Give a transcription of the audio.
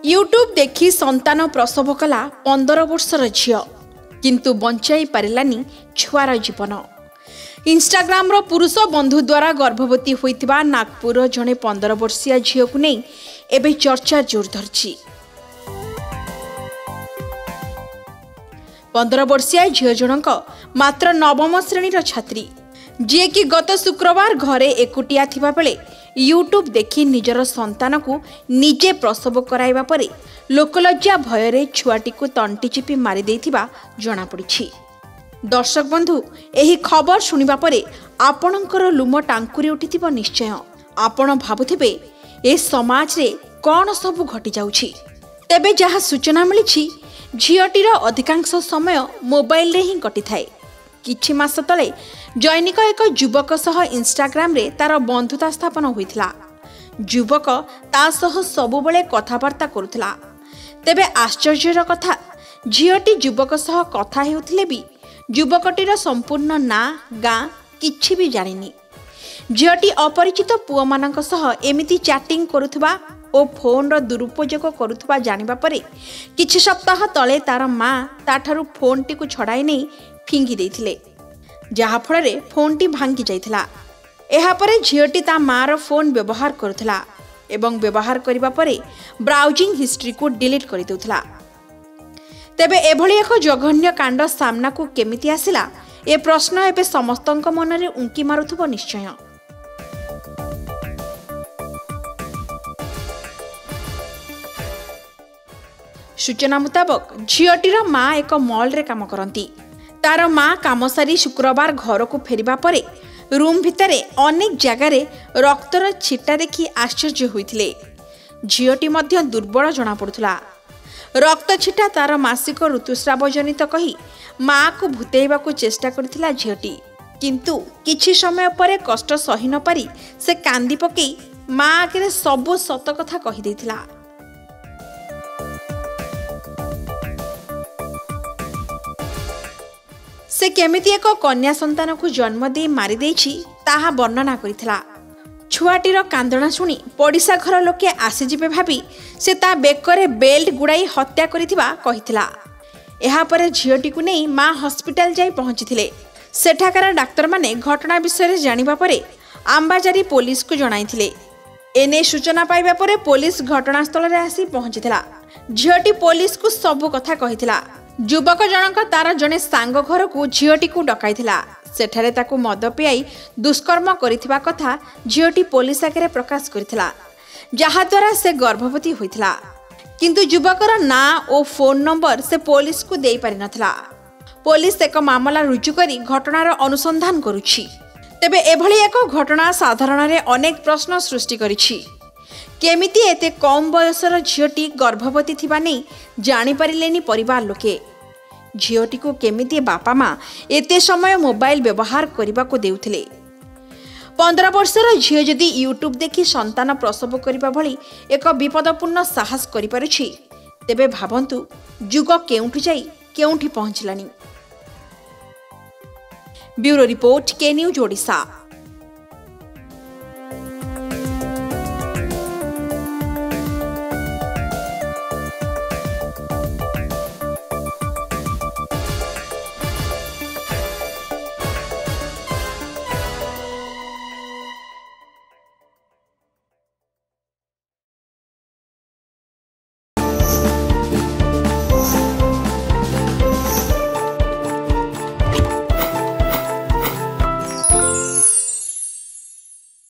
YouTube देखी संतान प्रसव कला 15 वर्षर झियो किंतु बंचाई पारिलानी छुआर जीवन। इंस्टाग्राम रो पुरुष बंधु द्वारा गर्भवती होइतिबा नागपुर जड़े 15 वर्षीय झियो को नहीं एबे चर्चा जोर धरछि। 15 वर्षीय झियो जनक मात्र नवम श्रेणीर छात्री जी कि गत शुक्रवार घरे एकुटिया थिबा बेले यूट्यूब देखी निजर संतान को निजे प्रसव कराइबा परे लोकलज्जा भୟରେ छुआटी को तंटी चिपी मारी देथिबा जणा पड़िछि। दर्शक बंधु एही खबर सुनिबा परे आपणकर लुम टांकुरी उठिथिबो निश्चय। आपण भाबुथिबे ए समाज रे कोन सब घटी जाउछि। तेबे जहा सूचना मिलिछि झियोटीर अधिकांश समय मोबाइल रे ही कटि थाए। किछि मास तले जैनिक एक युवक सह इंस्टाग्राम रे तार बंधुता स्थापन होइथिला। युवक ता सह सबुबले कथाबार्ता करुथिला। तेबे आश्चर्यर कथा झियोटी युवक सह कथा हेउथिले भी युवकटीर संपूर्ण ना गाँ किछि भी जानिनी। झियोटी अपरिचित पुओ मानक सह एमिति चैटिंग करुथबा ओ फोन रो दुरुपयोग करुथबा जानिबा परे किछि सप्ताह तले तार माँ ताठारु फोन टी को छड़ाई नहीं फिंगी देथिले, जहा फଳରେ फोन टी भांगी जाइथिला। एहा परे झियोटी ता माँ रो फोन व्यवहार करुथिला एवं व्यवहार करिबा परे ब्राउजिंग हिस्ट्री को डिलीट करि देउथिला। तेबे एभली एक जघन्य कांड सामना को केमिति आसिला ए प्रश्न एबे समस्तंक मनरे उंकी मारुथबो निश्चय। सूचना मुताबक झियोटीर माँ एक मॉल रे काम करती। तार माँ काम सारी शुक्रवार घर को फेरिबा परे रूम भितरे अनेक जगार रक्तर छिटा देखि आश्चर्य होइथिले। झियोटी मध्य दुर्बल जना पड़ुथला। रक्त छिटा तार मासिक ऋतुस्राव जनित कही माँ को भूतेइबा को चेष्टा करथिला झियोटी, किंतु किछि समय परे कष्ट सही न पारी से कांदी पकई माँ आगे सबु सत कथा कहि देथिला। से केमिति एक कन्या संतान को जन्म दे मारी देछि ताहा वर्णना करिथिला। छुआटीर कांदणा शुणी पड़िशा घर लोके आसीजिबे भाबी से ता बेकरे बेल्ट गुड़ाई हत्या करिथिबा कहिथिला। एहा परे झियोटी को नहीं माँ हॉस्पिटल जाई पहुंचीथिले। सेठाकार डाक्टर माने घटना विषय जानिबा परे आंबाजारी पुलिस को जणाइथिले। एने सूचना पाइबा परे पुलिस घटनास्थल रे आसी पहुंचीथिला। झियोटी पुलिस को सबु कथा कहिथिला। युवक जनक तार जने सांग घर को झियोटी को डकाइथिला। सेठारे ताकू मद पियाई दुष्कर्म करिथिबा कथा झियोटी पुलिस आगे प्रकाश करिथिला, जहा द्वारा से गर्भवती होइथिला। किंतु युवकर ना ओ फोन नंबर से पुलिस को देई पारि नथिला। पुलिस एक मामला रुजु करी घटनार अनुसंधान करुछि। तेबे एभली एक घटना साधारण रे अनेक प्रश्न सृष्टि करिछि। केमिति एते कम बयसर झियोटी गर्भवती थिबा नै जानि पारिलेनी परिवार लोके। झियोटी को केमिति बापा माँ एते समय मोबाइल व्यवहार करबा को देउथिले। 15 वर्षर झियो जदि यूट्यूब देखि संतान प्रसव करबा भली एक विपदपूर्ण साहस करि पारुछि, तेबे भाबंतु जुग केउठी जाई केउठी पहुंचलानी। Bureau report K news Odisha.